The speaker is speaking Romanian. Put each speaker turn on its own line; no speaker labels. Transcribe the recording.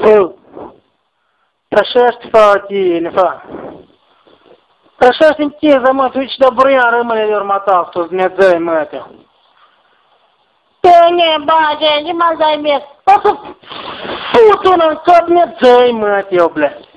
Așa-și fătine, fa. Așa-și întiză, mă, tu și de bruian rămâne de următat, tu ne dai, mă, te. Ne bage, ce mă dai mie? O să fut unul în cap, ne dai, mă, te, ble.